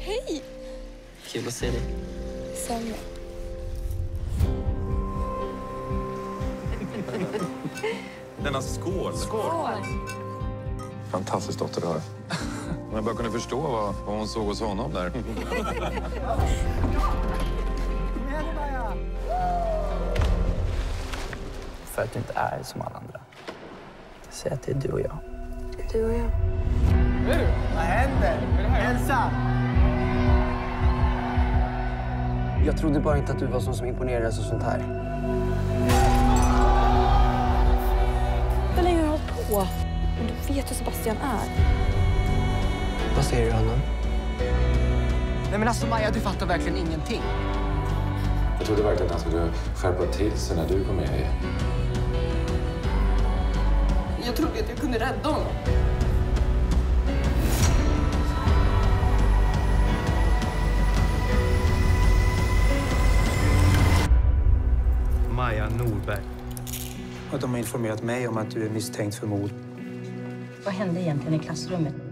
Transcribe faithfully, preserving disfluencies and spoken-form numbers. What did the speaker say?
Hej! Kul att se dig. Samma. Denna skål. Skål! Fantastiskt dotter du har. Om jag bara kunde förstå vad, vad hon såg hos honom där. För att du inte är som alla andra. Säg att det är du och jag. Du och jag. Vad händer? Elsa! Jag trodde bara inte att du var sån som imponerades och sånt här. Hur länge har du hållit på? Men du vet hur Sebastian är. Vad säger du, honom? Nej men alltså Maja, du fattar verkligen ingenting. Jag trodde verkligen att han skulle skärpa till sig när du kom med. Jag trodde att jag kunde rädda honom. Maja Norberg. Och de har informerat mig om att du är misstänkt för mord. Vad hände egentligen i klassrummet?